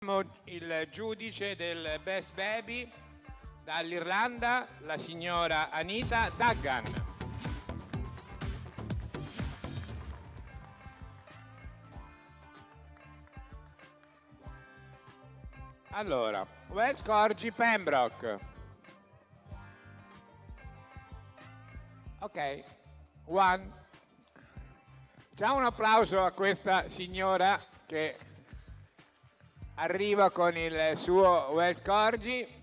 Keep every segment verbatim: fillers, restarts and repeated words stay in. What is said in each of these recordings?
Il giudice del Best Baby dall'Irlanda, la signora Anita Duggan. Allora, Welsh Corgi Pembroke. Ok, one. Facciamo un applauso a questa signora che arriva con il suo Welsh Corgi.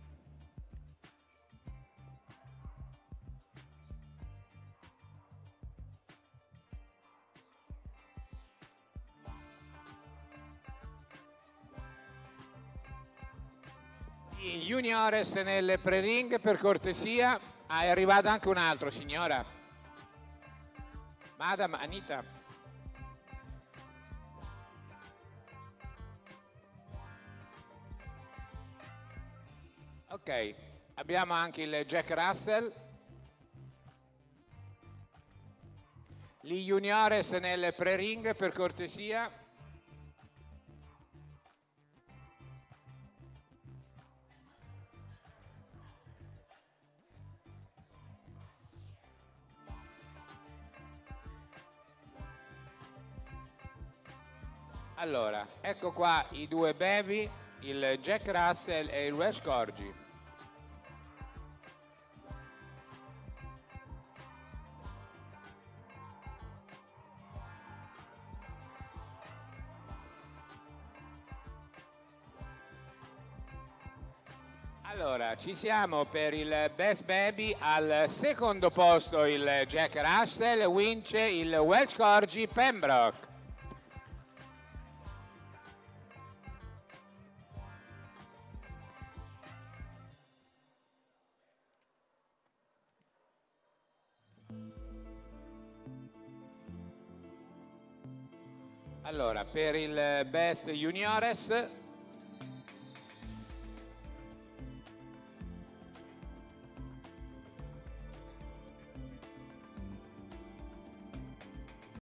I juniores nel pre-ring, per cortesia. Ah, è arrivato anche un altro, signora. Madam Anita. Ok, abbiamo anche il Jack Russell. Gli juniores nel pre-ring, per cortesia. Allora, ecco qua i due baby, il Jack Russell e il Welsh Corgi. Allora, ci siamo per il Best Baby. Al secondo posto il Jack Russell, vince il Welsh Corgi Pembroke. Allora, per il Best Juniores